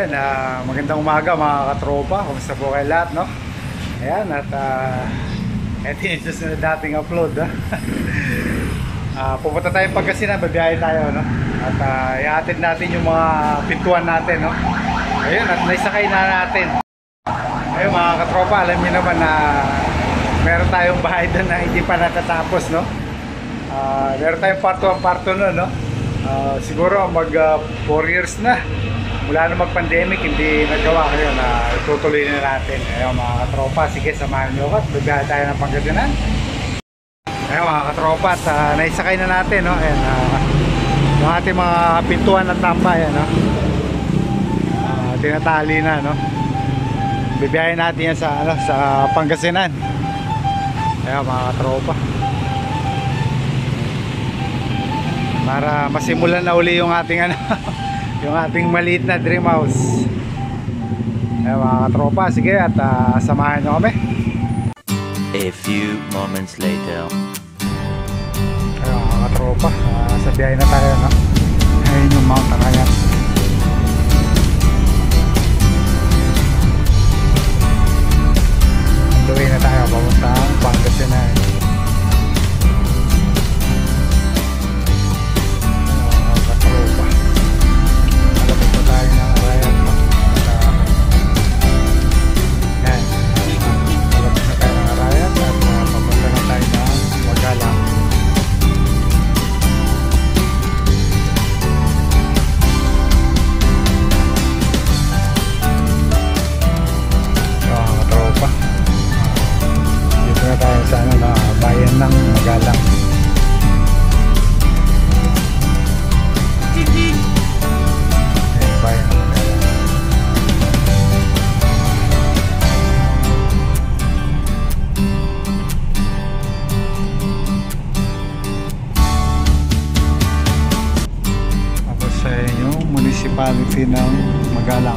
Ayun, magandang umaga mga katropa. Kumusta po kayo lahat, no? Ayan, at ito yung susunod dating upload, ha? Pupunta tayo Pangasinan, babiyahe tayo, no? At ihatid natin yung mga pintuan natin, no? Ayun, at naisakay na natin. Ayun mga katropa, alam niyo naman na meron tayong bahay doon na hindi pa natatapos, no? Meron tayong part 1, part 2 no? Siguro mag 4 years na mula na mag-pandemic, hindi nagawa ko yun. Itutuloy na natin. Ayun mga katropa, sige samahan nyo ko at bibiyahe tayo ng Pangasinan. Ayun mga katropa, at naisakay na natin, no? Ayan, yung ating mga pintuan at tambay, no? Tinatali na, no? Bibiyahe natin yan sa, sa Pangasinan. Ayun mga katropa, para masimulan na uli yung ating yung ating maliit na dream house. Ayun mga katropa, sige at samahan nyo kami. A few moments later. Ayun mga katropa, sa biyahe na tayo, no? Ayun yung Mount Arayat. Anduin na tayo papuntang Pangasinan. Bayan ng Magalang. Bayan ng Magalang. Ako sa inyo, municipality ng Magalang.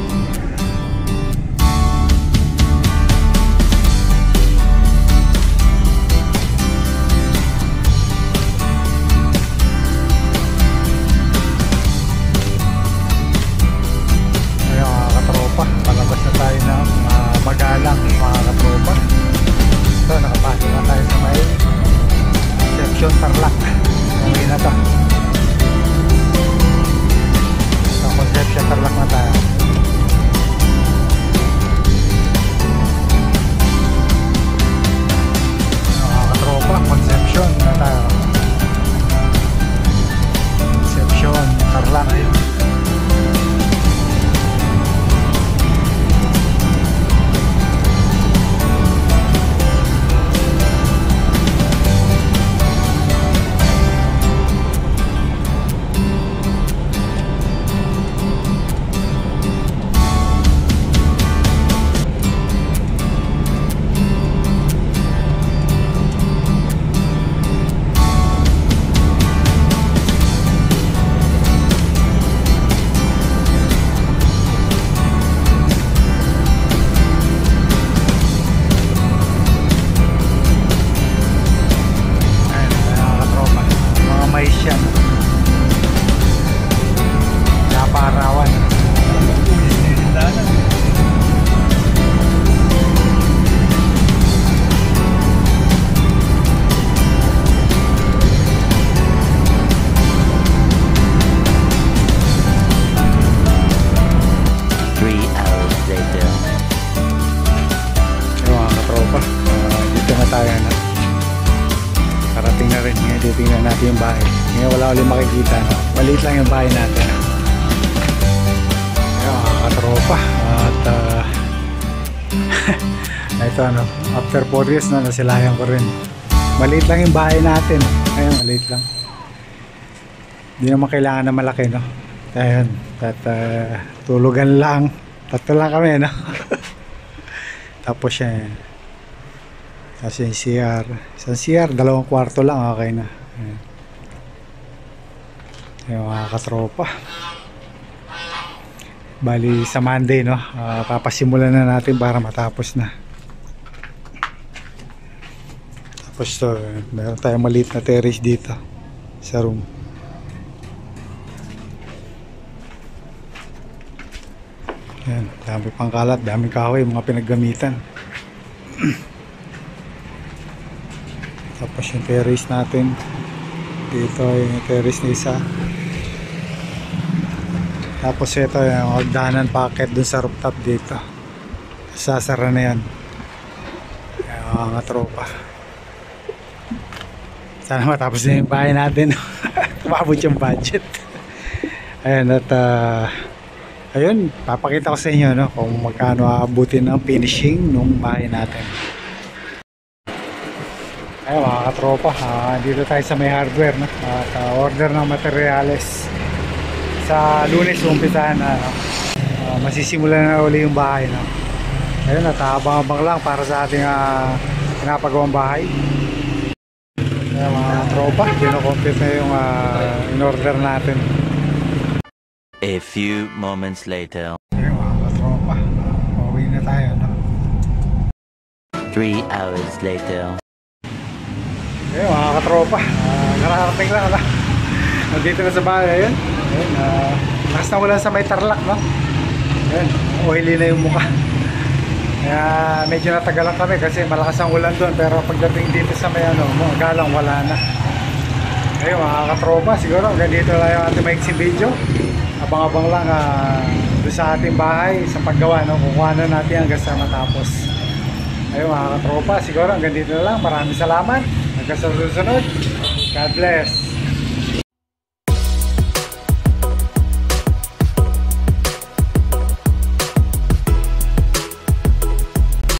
Palabas na tayo ng Magalang mga katropa. So nakapasok na tayo sa may Concepcion Tarlac. Umuwi na to. Sa Concepcion Tarlac na tayo. Mga katropa, Concepcion na tayo. Concepcion Tarlac. Naparawan. Mga katropa, dito na tayo na. Parating na rin. Ngayon titingnan natin yung bahay. Ngayon wala ulit makikita, no? Maliit lang yung bahay natin. Ayun mga katropa. At ito ano, after 4 years na nasilayan ko rin. Maliit lang yung bahay natin. Ayun, maliit lang. Hindi naman kailangan na malaki, no? Ayun, at tulugan lang. Tatlo lang kami, no? Tapos yan. Kasi yung CR. Isang CR, 2 kwarto lang, okay na. Ayan. Yung mga katropa. Bali sa Monday, no? Papasimulan na natin para matapos na. Tapos to, meron tayong maliit na terrace dito sa room. Yan, dami pang kalat, daming kahoy, mga pinaggamitan. Tapos yung terrace natin. Dito yung terrace na isa. Tapos ito yung magdahanan packet dun sa rooftop dito. Sasara na yan. Yung mga tropa. Sana matapos na yung bahay natin. Tumabot yung budget. Ayan, at ayun, papakita ko sa inyo no, kung magkano aabutin ang finishing nung bahay natin. Ayun mga katropa, dito tayo sa may hardware no? At order ng materyales. Sa Lunes umpisahan na masisimulan na uli yung bahay no? Ayun, at abang-abang lang para sa ating pinapagawang bahay. Ayun mga katropa, kino-complete na yung in-order natin. A few moments later. Ayun mga katropa, pauwi na tayo no? 3 hours later. Ayun mga katropa, nakarating lang na. Nandito na sa bahay. Ayun, lakas na ulan sa may Tarlac no? Ayun, oily na yung mukha. Kaya medyo natagalan kami kasi malakas ang ulan doon. Pero pagdating dito sa may mga galang wala na. Ayun mga katropa, siguro hanggang dito lang yung ating maiksing video. Abang-abang lang doon sa ating bahay sa paggawa no? Kukuha na natin hanggang sa matapos. Ayun mga katropa, siguro hanggang dito na lang. Maraming salamat. Hanggang sa susunod. God bless.